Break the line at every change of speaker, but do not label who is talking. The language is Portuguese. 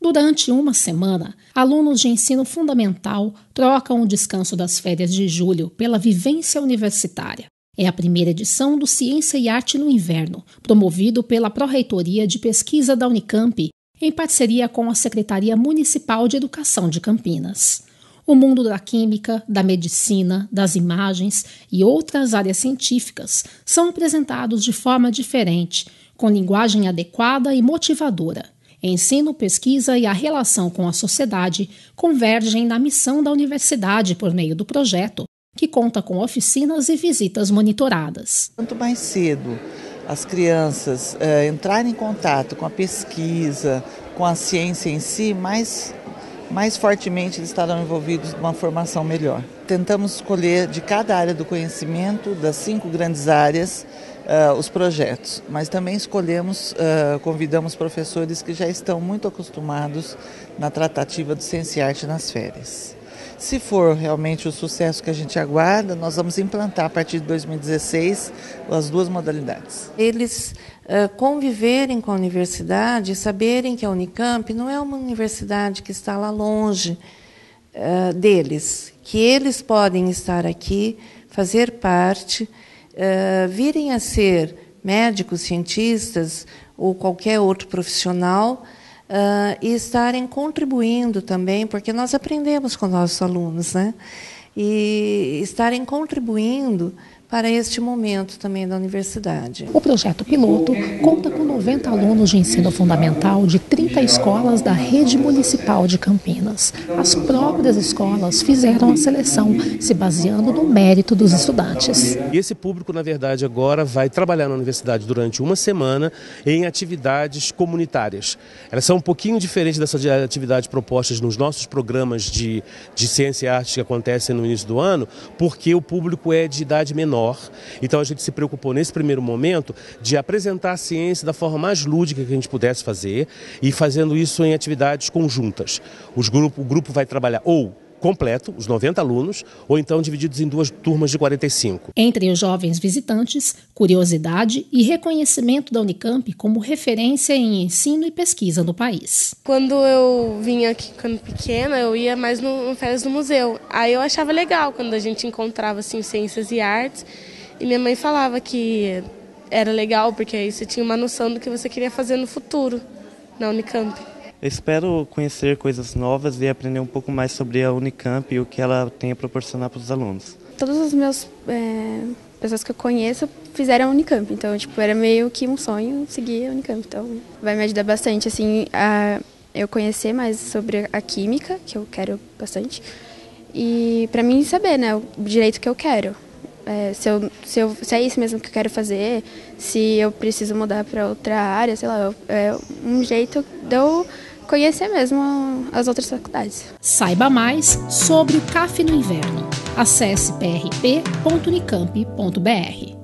Durante uma semana, alunos de ensino fundamental trocam o descanso das férias de julho pela vivência universitária. É a primeira edição do Ciência e Arte no Inverno, promovido pela Pró-Reitoria de Pesquisa da Unicamp, em parceria com a Secretaria Municipal de Educação de Campinas. O mundo da química, da medicina, das imagens e outras áreas científicas são apresentados de forma diferente, com linguagem adequada e motivadora. Ensino, pesquisa e a relação com a sociedade convergem na missão da universidade por meio do projeto, que conta com oficinas e visitas monitoradas.
Quanto mais cedo as crianças entrarem em contato com a pesquisa, com a ciência em si, mais fortemente eles estarão envolvidos numa formação melhor. Tentamos escolher de cada área do conhecimento, das 5 grandes áreas, os projetos, mas também convidamos professores que já estão muito acostumados na tratativa do Ciência e Arte nas férias. Se for realmente o sucesso que a gente aguarda, nós vamos implantar a partir de 2016 as 2 modalidades.
Eles conviverem com a universidade, saberem que a Unicamp não é uma universidade que está lá longe deles, que eles podem estar aqui, fazer parte, virem a ser médicos, cientistas ou qualquer outro profissional, e estarem contribuindo também, porque nós aprendemos com nossos alunos, né? E estarem contribuindo para este momento também da universidade.
O projeto piloto conta com 90 alunos de ensino fundamental de 30 escolas da rede municipal de Campinas. As próprias escolas fizeram a seleção, se baseando no mérito dos estudantes.
E esse público, na verdade, agora vai trabalhar na universidade durante uma semana em atividades comunitárias. Elas são um pouquinho diferentes dessas atividades propostas nos nossos programas de ciência e arte que acontecem no início do ano, porque o público é de idade menor. Então a gente se preocupou nesse primeiro momento de apresentar a ciência da forma mais lúdica que a gente pudesse fazer e fazendo isso em atividades conjuntas. O grupo vai trabalhar ou completo, os 90 alunos, ou então divididos em 2 turmas de 45.
Entre os jovens visitantes, curiosidade e reconhecimento da Unicamp como referência em ensino e pesquisa no país.
Quando eu vinha aqui, quando pequena, eu ia mais no férias do museu. Aí eu achava legal quando a gente encontrava assim, ciências e artes, e minha mãe falava que era legal, porque aí você tinha uma noção do que você queria fazer no futuro na Unicamp.
Eu espero conhecer coisas novas e aprender um pouco mais sobre a Unicamp e o que ela tem a proporcionar para os alunos.
Todas as minhas pessoas que eu conheço fizeram a Unicamp, então era meio que um sonho seguir a Unicamp. Então vai me ajudar bastante assim, a eu conhecer mais sobre a química, que eu quero bastante, e para mim saber, né, o direito que eu quero. Se é isso mesmo que eu quero fazer, se eu preciso mudar para outra área, sei lá, é um jeito de eu conhecer mesmo as outras faculdades.
Saiba mais sobre o CAF no Inverno. Acesse prp.unicamp.br.